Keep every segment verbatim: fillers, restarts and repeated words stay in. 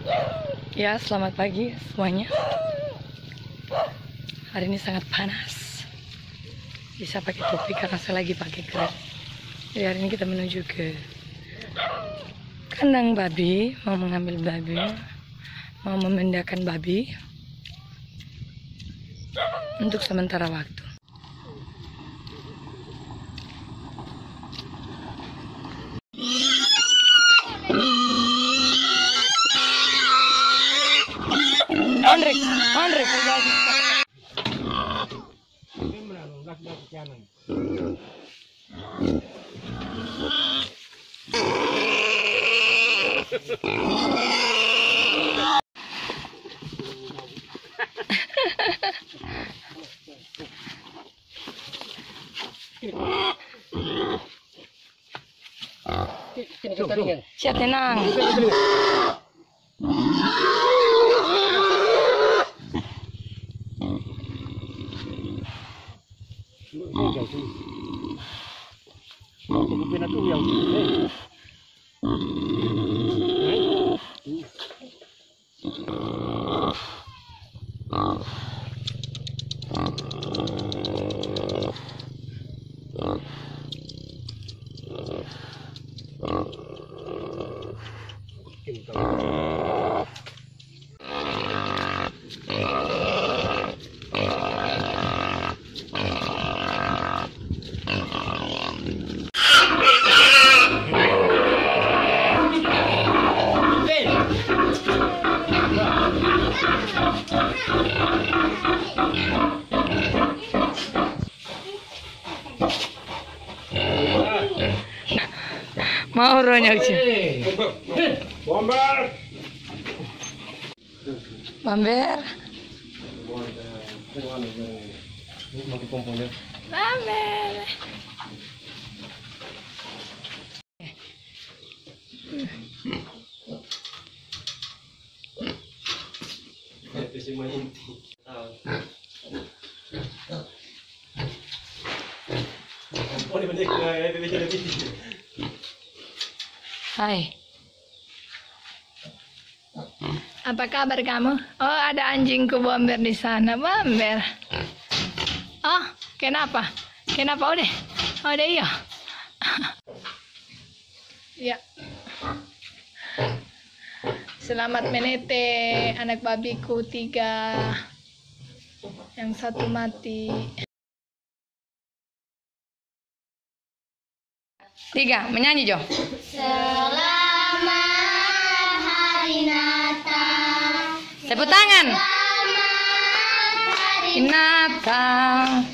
Ya, selamat pagi semuanya. Hari ini sangat panas. Bisa pakai topi karena saya lagi pakai grab. Jadi hari ini kita menuju ke kandang babi, mau mengambil babi, mau memindahkan babi untuk sementara waktu. Andrik, Andrik, siap tenang. Mau ronyak sih. Bomber. Bomber. Bomber. Hai. Apa kabar kamu? Oh, ada anjingku Bomber di sana, Bomber. Oh, kenapa? Kenapa udah? Oh, udah iya. Ya. Selamat menete anak babiku tiga. Yang satu mati. Tiga, menyanyi Jo. Selamat hari Natal. Tepuk tangan. Selamat hari Natal.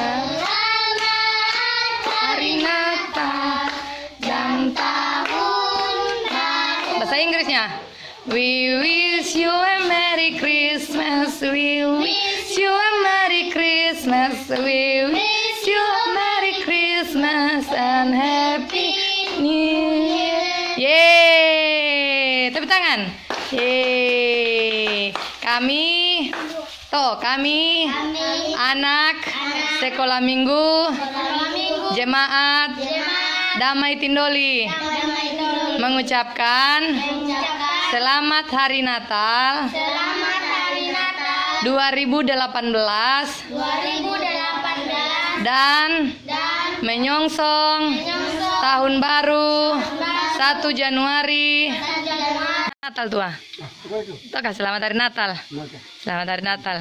Selamat Hari Natal dan tahun baru. Bahasa Inggrisnya. We wish you a Merry Christmas. We wish you a Merry Christmas. We wish you a Merry Christmas and Happy New Year. Yeay, tepuk tangan. Yeay. Kami, toh kami, Kami anak, anak sekolah minggu, sekolah minggu jemaat, jemaat Damai Tindoli Damai Tindoli mengucapkan mengucapkan selamat hari Natal selamat hari Natal dua ribu delapan belas dua ribu delapan belas dan dan menyongsong menyongsong tahun baru baru satu Januari. satu Januari. Natal tua. Tuh kan selamat hari Natal. Selamat hari Natal.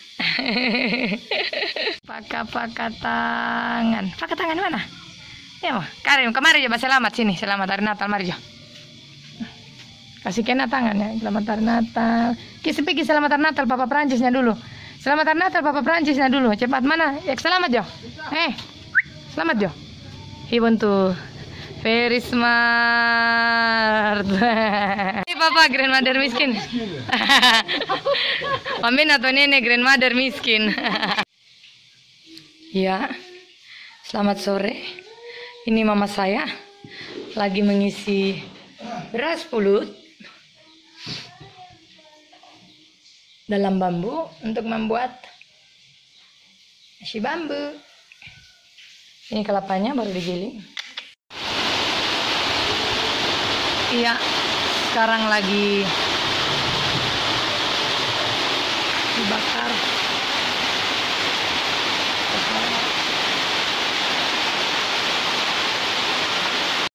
Pakai-pakai tangan. Pakai tangan mana? Ya, mau. Karim, kemari coba selamat sini. Selamat hari Natal, mari Jo. Kasih kena tangan ya. Selamat hari Natal. Kisi pergi selamat hari Natal Papa Prancisnya dulu. Selamat hari Natal Papa Prancisnya dulu. Cepat mana? Ya, selamat Jo. Eh. Selamat Jo. He want to very smart. Ini Papa grandmother miskin. Amin atau nenek grandmother miskin. Ya. Selamat sore. Ini mama saya lagi mengisi beras pulut dalam bambu untuk membuat nasi bambu. Ini kelapanya baru digiling. Iya, sekarang lagi dibakar.